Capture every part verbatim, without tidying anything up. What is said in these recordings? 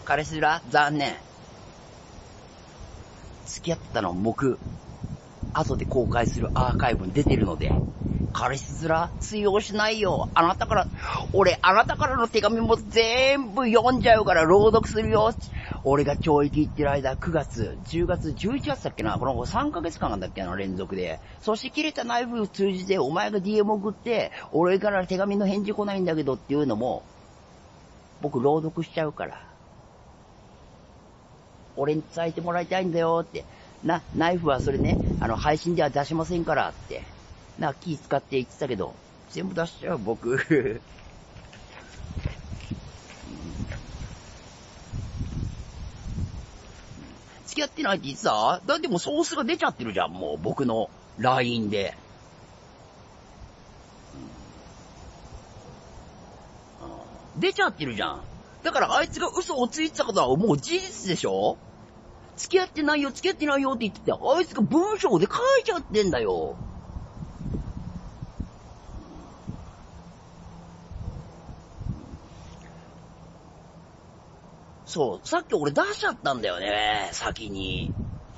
彼氏ら残念。付き合ったの僕、後で公開するアーカイブに出てるので、彼氏面通用しないよ。あなたから、俺、あなたからの手紙も全部読んじゃうから朗読するよ。俺が懲役行ってる間、くがつ、じゅうがつ、じゅういちがつだっけな、このさんかげつかんだっけな、連続で。そして切れたナイフを通じて、お前が ディーエム 送って、俺から手紙の返事来ないんだけどっていうのも、僕朗読しちゃうから。俺に伝えてもらいたいんだよって。な、ナイフはそれね、あの、配信では出しませんからって。な、気使って言ってたけど、全部出しちゃう、僕。付き合ってないって言ってた？だってもうソースが出ちゃってるじゃん、もう、僕の ライン で。出ちゃってるじゃん。だからあいつが嘘をついてたことはもう事実でしょ？付き合ってないよ、付き合ってないよって言ってて、あいつが文章で書いちゃってんだよ。そう、さっき俺出しちゃったんだよね、先に。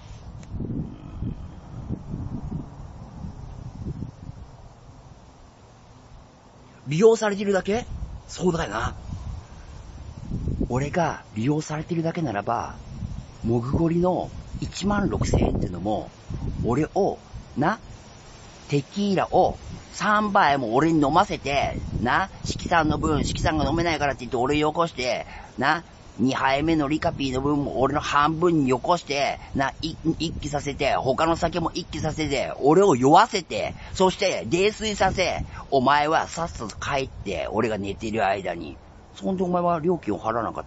利用されてるだけ？そうだよな。俺が利用されてるだけならば、モグゴリのいちまんろくせんえんっていうのも、俺を、な、テキーラをさんばいも俺に飲ませて、な、シキさんの分、シキさんが飲めないからって言って俺よこして、な、にはいめのリカピーの分も俺の半分によこして、な、一気させて、他の酒も一気させて、俺を酔わせて、そして泥酔させ、お前はさっさと帰って、俺が寝てる間に。そんでお前は料金を払わなかった？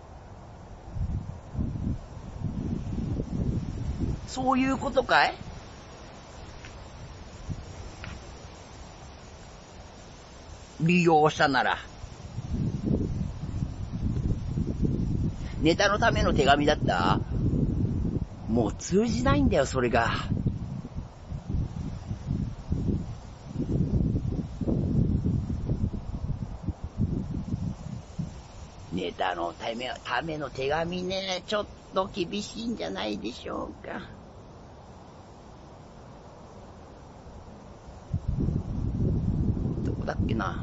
そういうことかい？利用したなら。ネタのための手紙だった？もう通じないんだよ、それが。ネタのため、ための手紙ね、ちょっと厳しいんじゃないでしょうか。どこだっけな。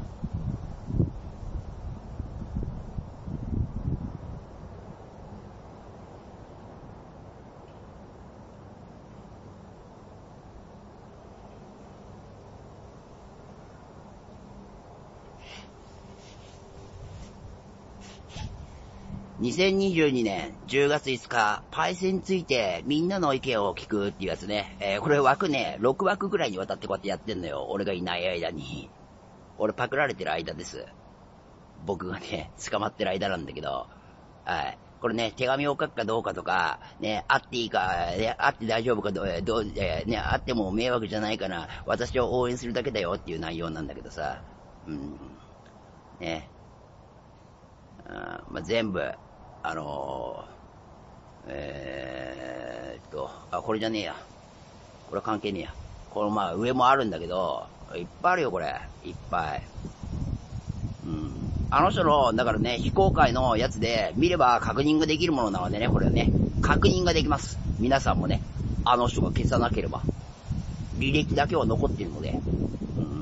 にせんにじゅうにねんじゅうがついつか、パイセンについてみんなの意見を聞くっていうやつね。えー、これ枠ね、ろくわくぐらいにわたってこうやってやってんのよ。俺がいない間に。俺パクられてる間です。僕がね、捕まってる間なんだけど。はい。これね、手紙を書くかどうかとか、ね、会っていいか、ね、会って大丈夫かどう、どう、えー、ね、会っても迷惑じゃないかな。私を応援するだけだよっていう内容なんだけどさ。うん。ね。あまあ、全部、あのー、えーっと、あ、これじゃねえや。これ関係ねえや。このまあ上もあるんだけど、いっぱいあるよこれ。いっぱい。うん。あの人の、だからね、非公開のやつで見れば確認ができるものなのでね、これはね、確認ができます。皆さんもね、あの人が消さなければ。履歴だけは残っているので。うん。うん、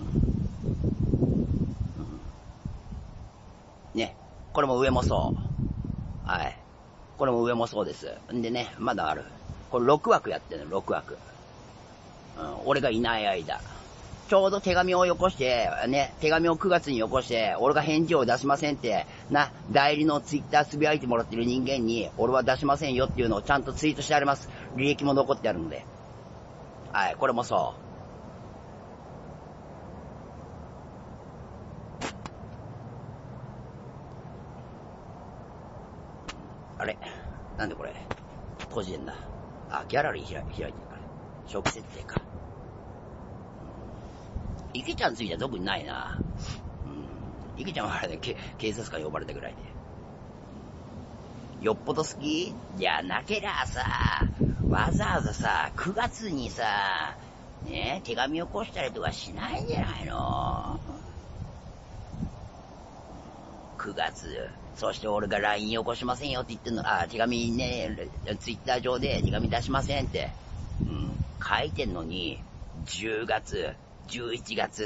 ね、これも上もそう。はい。これも上もそうです。んでね、まだある。これろくわくやってるの、ろくわく。うん、俺がいない間。ちょうど手紙をよこして、ね、手紙をくがつによこして、俺が返事を出しませんって、な、代理のツイッターつぶやいてもらってる人間に、俺は出しませんよっていうのをちゃんとツイートしてあります。履歴も残ってあるので。はい、これもそう。あれなんでこれ閉じてんだ。あ、ギャラリー開いてるから。初期設定か。池ちゃんついては特にないな。うん。池ちゃんはあれで、ね、警察官呼ばれたぐらいで。よっぽど好きじゃなけりゃさ、わざわざさ、くがつにさ、ね、手紙を起こしたりとかしないんじゃないの？ くがつ。そして俺が ライン よこしませんよって言ってんの、あ、手紙ね、ツイッター上で手紙出しませんって、うん、書いてんのに、じゅうがつ、じゅういちがつって、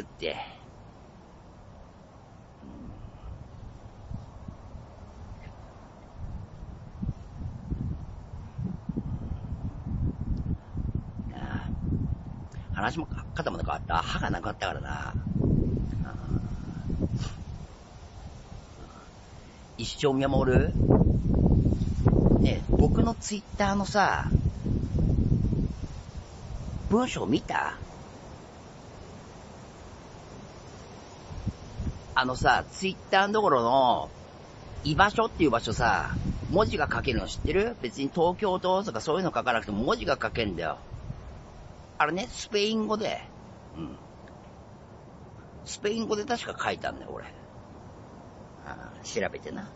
うん、ああ、話も肩もなかった。歯がなかったからな。一生見守るね、僕のツイッターのさ、文章見た？あのさ、ツイッターのところの、居場所っていう場所さ、文字が書けるの知ってる？別に東京都とかそういうの書かなくても文字が書けるんだよ。あれね、スペイン語で、うん。スペイン語で確か書いたんだよ、俺。ああ、調べてな、うん。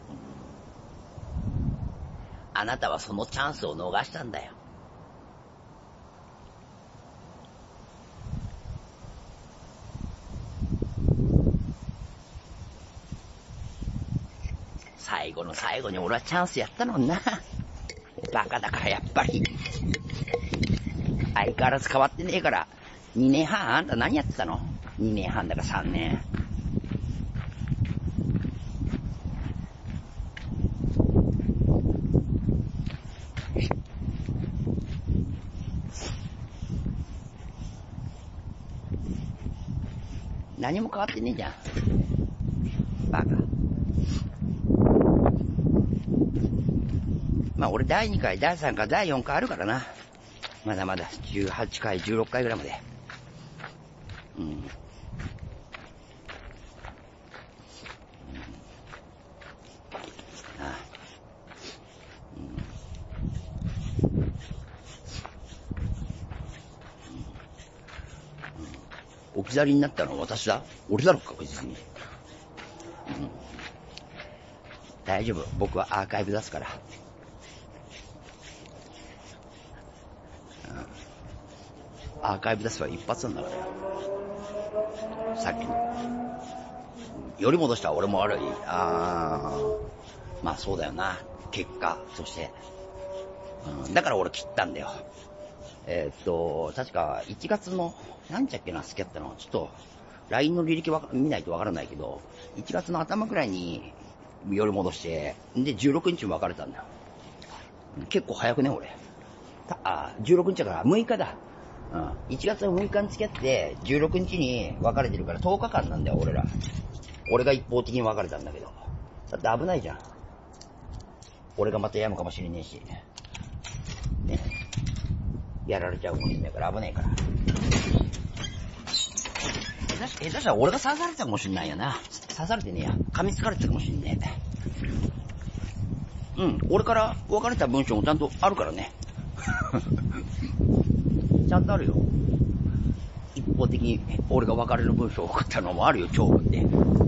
あなたはそのチャンスを逃したんだよ。最後の最後に俺はチャンスやったのにな。バカだからやっぱり。相変わらず変わってねえから。にねんはんあんた何やってたの？ に 年半だかさんねん。何も変わってねえじゃん。バカ。まあ俺だいにかい、だいさんかい、だいよんかいあるからな。まだまだじゅうはちかい、じゅうろっかいぐらいまで。うん。うん、ああ、うん、置き去りになったのは私だ？俺だろうか、別に。うん。大丈夫。僕はアーカイブ出すから。うん、アーカイブ出すは一発なんだから。さっきの。より戻したら俺も悪い。あー。まあそうだよな。結果、そして。うん、だから俺切ったんだよ。えー、っと、確かいちがつの、何日だっけな、付き合ったの。ちょっと、ライン の履歴は見ないとわからないけど、いちがつの頭くらいに夜戻して、で、じゅうろくにちに別れたんだよ。結構早くね、俺。あ、じゅうろくにちだからむいかだ。うん。いちがつのむいかに付き合って、じゅうろくにちに別れてるからとおかかんなんだよ、俺ら。俺が一方的に別れたんだけど。だって危ないじゃん。俺がまた病むかもしれねえし。ね。やられちゃうかもしれないから危ないから。下手したら俺が刺されたかもしれないよな。刺されてねえや。噛みつかれてたかもしれねえ。うん。俺から別れた文章もちゃんとあるからね。ちゃんとあるよ。一方的に俺が別れる文章を送ったのもあるよ、長文で。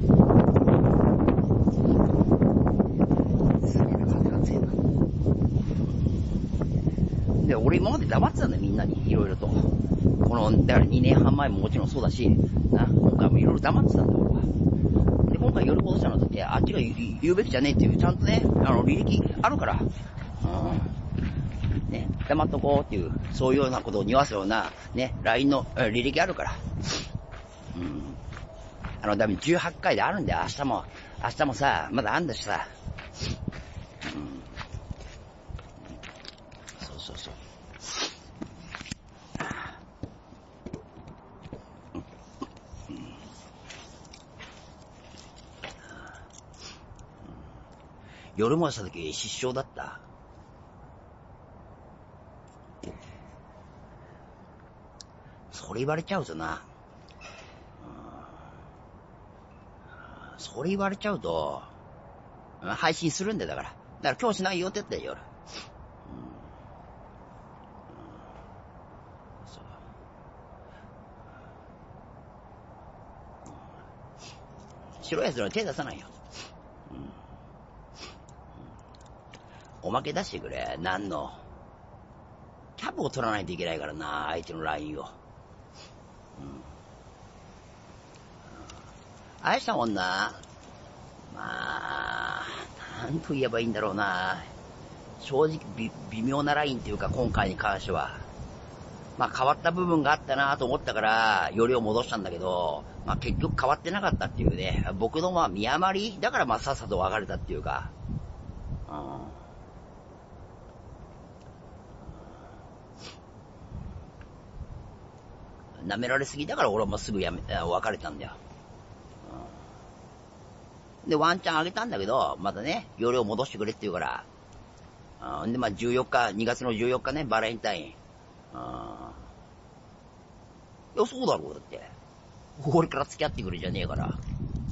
で、俺今まで黙ってたんだよ、みんなに。いろいろと。この、だからにねんはんまえももちろんそうだし、な、今回もいろいろ黙ってたんだよ、俺は。で、今回夜戻したのだって、あっちが言うべきじゃねえっていう、ちゃんとね、あの、履歴あるから。うん。ね、黙っとこうっていう、そういうようなことを匂わすような、ね、ライン の履歴あるから。うん。あの、多分じゅうはちかいであるんだよ、明日も。明日もさ、まだあんだしさ。うん。そうそうそう。夜もした時失笑だった。それ言われちゃうとな。それ言われちゃうと、配信するんだよ、だから。だから今日しないよって言ったよ、夜。うん、そう。白いやつの手出さないよ。うん、おまけ出してくれ。何の。キャブを取らないといけないからな、相手のラインを。うん、愛したもんな。 まあ、なんと言えばいいんだろうな。正直び微妙なラインっていうか、今回に関しては。まあ変わった部分があったなと思ったから、よりを戻したんだけど、まあ結局変わってなかったっていうね。僕のまあ見余りだからまあさっさと別れたっていうか。うん。舐められすぎだから俺もすぐやめ、別れたんだよ。うん、で、ワンチャンあげたんだけど、またね、容量戻してくれって言うから。うん、で、まあじゅうよっか、にがつのじゅうよっかね、バレンタイン。うん、いや、そうだろう、だって。俺から付き合ってくれじゃねえから。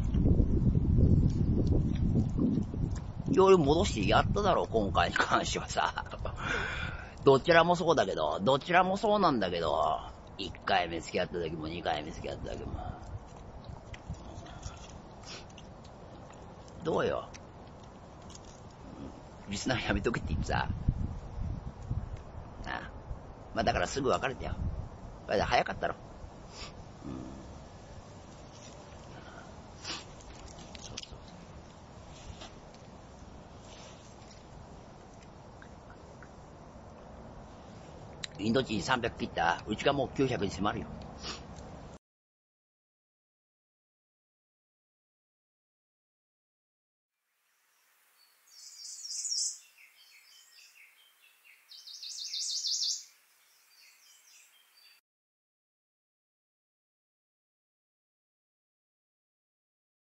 容量戻してやっただろう、今回に関してはさ。どちらもそうだけど、どちらもそうなんだけど、いっかいめ付き合った時もにかいめ付き合った時も。どうよ。リスナーやめとけって言ってさ。なあ。まあだからすぐ別れたよ。早かったろ。うん。そうそう。インド人さんびゃく切った。うちがもうきゅうひゃくに迫るよ。